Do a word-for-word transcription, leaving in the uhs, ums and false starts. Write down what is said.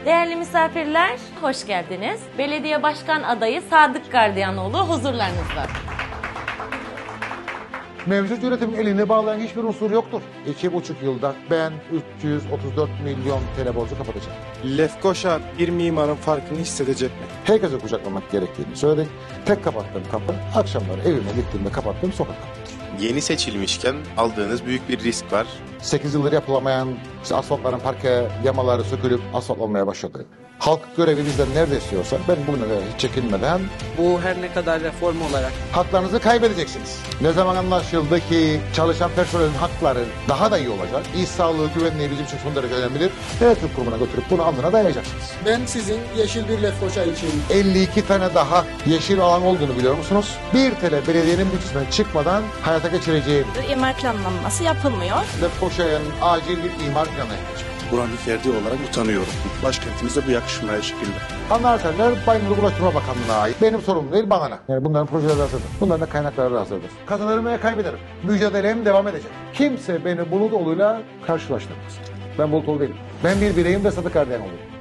Değerli misafirler, hoş geldiniz. Belediye Başkan adayı Sadık Gardiyanoğlu huzurlarınızda. Mevcut yönetimin elini bağlayan hiçbir unsur yoktur. İki buçuk yılda ben üç yüz otuz dört milyon T L borcu kapatacağım. Lefkoşa bir mimarın farkını hissedecek mi? Herkese kucaklamak gerektiğini söyledik. Tek kapattığım kapı, akşamları evime gittiğimde kapattığım sokak kapıdır. Yeni seçilmişken aldığınız büyük bir risk var. sekiz yıldır yapılamayan işte asfaltların parke yamaları sökülüp asfaltlanmaya başladı. Halk görevi bizden nerede istiyorsa ben bugüne kadar hiç çekinmeden Bu her ne kadar reform olarak haklarınızı kaybedeceksiniz. Ne zaman anlaşıldı ki çalışan personelin hakları daha da iyi olacak. İş sağlığı, güvenliği bizim için son derece önemlidir. Denetim kurumuna götürüp bunu alnına dayayacaksınız. Ben sizin yeşil bir Lefkoşa için elli iki tane daha yeşil alan olduğunu biliyor musunuz? bir T L belediyenin bütçesinden çıkmadan hayata geçireceğim İmar planlanması yapılmıyor. Lefkoşa'nın acil bir imar planı yapacak. Buranın ferdi olarak utanıyorum. Başkentimize bu yakışmaya şekilde. Ana arterler Bayındırlık Ulaştırma Bakanlığı'na ait. Benim sorumluluğum değil, bana ne? Yani bunların projeleri hazırdır. Bunların da kaynakları hazırdır. Kazanırım veya kaybederim. Mücadelem devam edecek. Kimse beni Bulutoğlu'yla karşılaştırmaz. Ben Bulutoğlu değilim. Ben bir bireyim ve Sadık Gardiyanoğlu'yum.